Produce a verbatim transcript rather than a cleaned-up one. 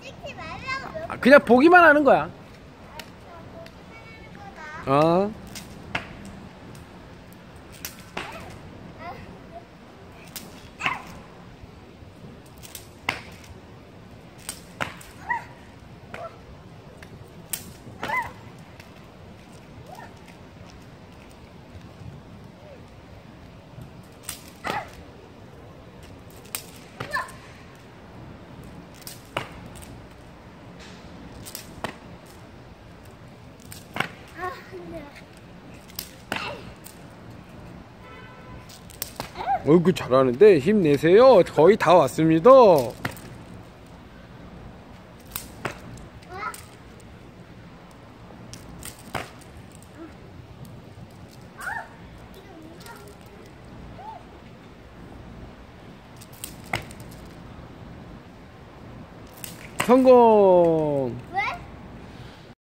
찍지 말라고. 아, 그냥 보기만 하는 거야. 어. 어이구 잘하는데 힘내세요. 거의 다 왔습니다. 성공. 왜?